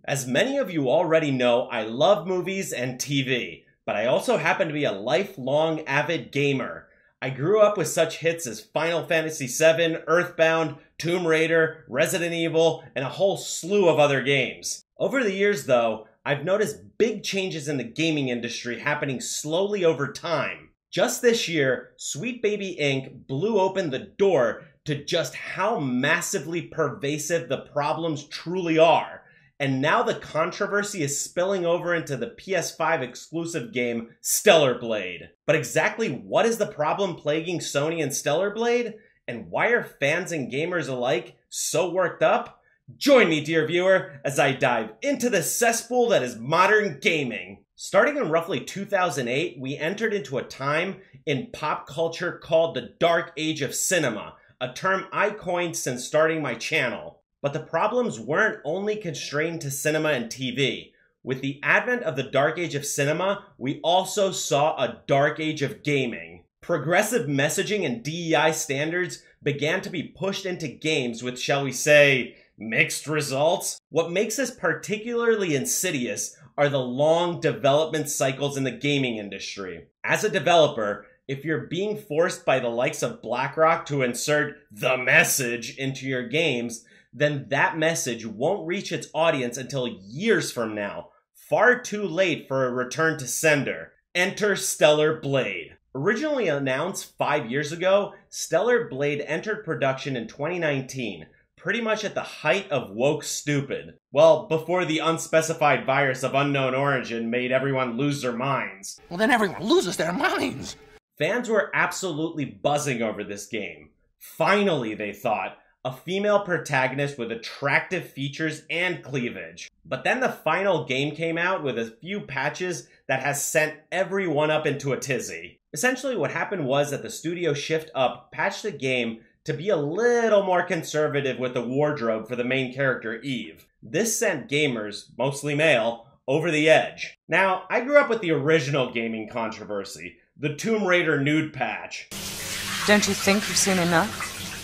As many of you already know, I love movies and TV, but I also happen to be a lifelong avid gamer. I grew up with such hits as Final Fantasy VII, Earthbound, Tomb Raider, Resident Evil, and a whole slew of other games. Over the years, though, I've noticed big changes in the gaming industry happening slowly over time. Just this year, Sweet Baby Inc. blew open the door to just how massively pervasive the problems truly are. And now the controversy is spilling over into the PS5 exclusive game Stellar Blade. But exactly what is the problem plaguing Sony and Stellar Blade? And why are fans and gamers alike so worked up? Join me, dear viewer, as I dive into the cesspool that is modern gaming. Starting in roughly 2008, we entered into a time in pop culture called the Dark Age of Cinema, a term I coined since starting my channel. But the problems weren't only constrained to cinema and TV. With the advent of the Dark Age of Cinema, we also saw a Dark Age of gaming. Progressive messaging and DEI standards began to be pushed into games with, shall we say, mixed results. What makes this particularly insidious are the long development cycles in the gaming industry. As a developer, if you're being forced by the likes of BlackRock to insert the message into your games, then that message won't reach its audience until years from now. Far too late for a return to sender. Enter Stellar Blade. Originally announced 5 years ago, Stellar Blade entered production in 2019, pretty much at the height of woke stupid. Well, before the unspecified virus of unknown origin made everyone lose their minds. Well, then everyone loses their minds. Fans were absolutely buzzing over this game. Finally, they thought, a female protagonist with attractive features and cleavage. But then the final game came out with a few patches that has sent everyone up into a tizzy. Essentially what happened was that the studio Shift Up patched the game to be a little more conservative with the wardrobe for the main character Eve. This sent gamers, mostly male, over the edge. Now, I grew up with the original gaming controversy, the Tomb Raider nude patch. Don't you think you've seen enough?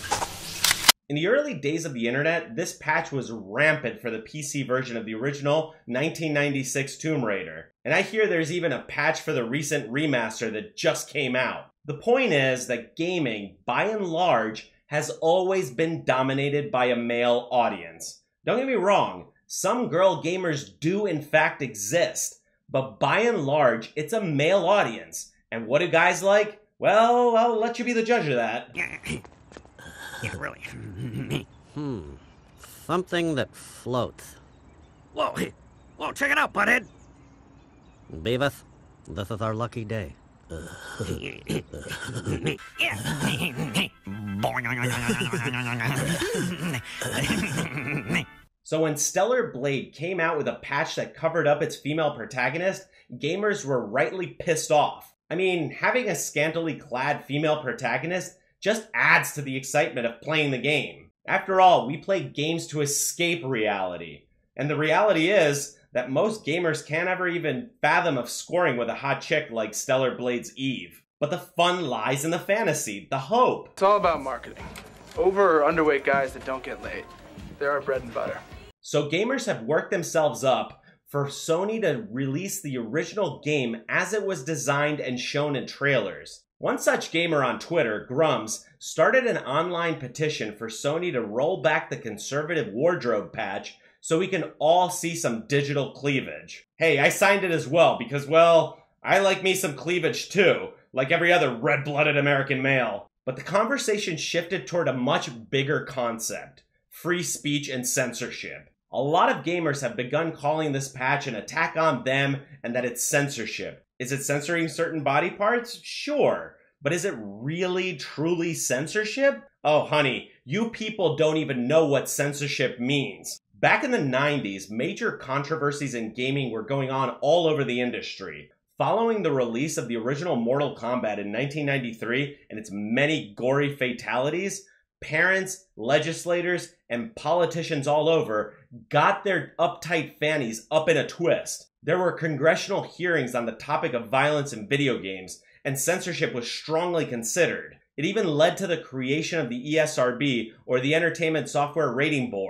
In the early days of the internet, this patch was rampant for the PC version of the original 1996 Tomb Raider. And I hear there's even a patch for the recent remaster that just came out. The point is that gaming, by and large, has always been dominated by a male audience. Don't get me wrong, some girl gamers do in fact exist, but by and large, it's a male audience. And what do guys like? Well, I'll let you be the judge of that. Yeah, really. Something that floats. Whoa, check it out, butthead. Beavis, this is our lucky day. So when Stellar Blade came out with a patch that covered up its female protagonist, gamers were rightly pissed off. I mean, having a scantily clad female protagonist just adds to the excitement of playing the game. After all, we play games to escape reality. And the reality is that most gamers can't ever even fathom of scoring with a hot chick like Stellar Blade's Eve. But the fun lies in the fantasy, the hope. It's all about marketing. Over or underweight guys that don't get laid. They're our bread and butter. So gamers have worked themselves up for Sony to release the original game as it was designed and shown in trailers. One such gamer on Twitter, Grums, started an online petition for Sony to roll back the conservative wardrobe patch so we can all see some digital cleavage. Hey, I signed it as well because, well, I like me some cleavage too, like every other red-blooded American male. But the conversation shifted toward a much bigger concept: free speech and censorship. A lot of gamers have begun calling this patch an attack on them and that it's censorship. Is it censoring certain body parts? Sure. But is it really, truly censorship? Oh, honey, you people don't even know what censorship means. Back in the 90s, major controversies in gaming were going on all over the industry. Following the release of the original Mortal Kombat in 1993 and its many gory fatalities, parents, legislators, and politicians all over got their uptight fannies up in a twist. There were congressional hearings on the topic of violence in video games, and censorship was strongly considered. It even led to the creation of the ESRB, or the Entertainment Software Rating Board.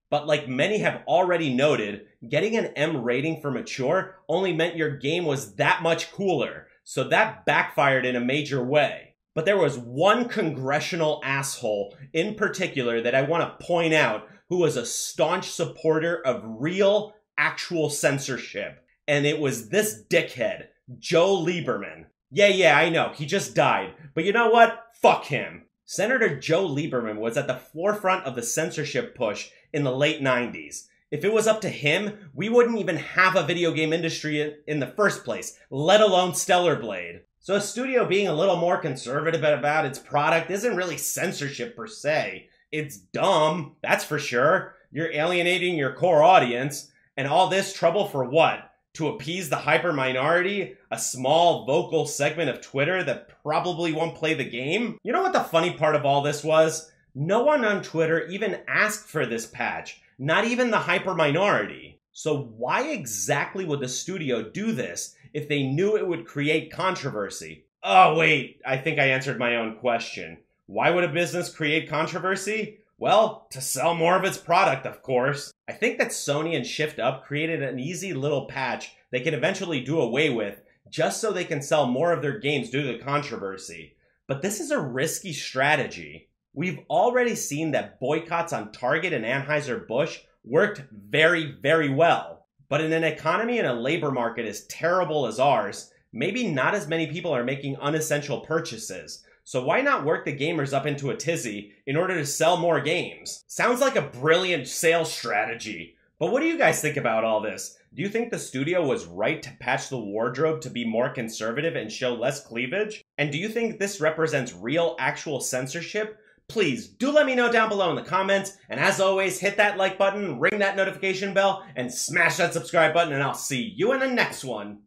But like many have already noted, getting an M rating for mature only meant your game was that much cooler, so that backfired in a major way. But there was one congressional asshole in particular that I want to point out who was a staunch supporter of real, actual censorship. And it was this dickhead, Joe Lieberman. Yeah, I know, he just died. But you know what? Fuck him. Senator Joe Lieberman was at the forefront of the censorship push in the late 90s. If it was up to him, we wouldn't even have a video game industry in the first place, let alone Stellar Blade. So a studio being a little more conservative about its product isn't really censorship per se. It's dumb, that's for sure. You're alienating your core audience, and all this trouble for what? To appease the hyper minority, a small vocal segment of Twitter that probably won't play the game? You know what the funny part of all this was? No one on Twitter even asked for this patch, not even the hyper minority. So why exactly would the studio do this if they knew it would create controversy? Oh wait, I think I answered my own question. Why would a business create controversy? Well, to sell more of its product, of course. I think that Sony and Shift Up created an easy little patch they can eventually do away with just so they can sell more of their games due to the controversy. But this is a risky strategy. We've already seen that boycotts on Target and Anheuser-Busch worked very, very well. But in an economy and a labor market as terrible as ours, maybe not as many people are making unessential purchases. So why not work the gamers up into a tizzy in order to sell more games? Sounds like a brilliant sales strategy. But what do you guys think about all this? Do you think the studio was right to patch the wardrobe to be more conservative and show less cleavage? And do you think this represents real, actual censorship? Please do let me know down below in the comments. And as always, hit that like button, ring that notification bell, and smash that subscribe button, and I'll see you in the next one.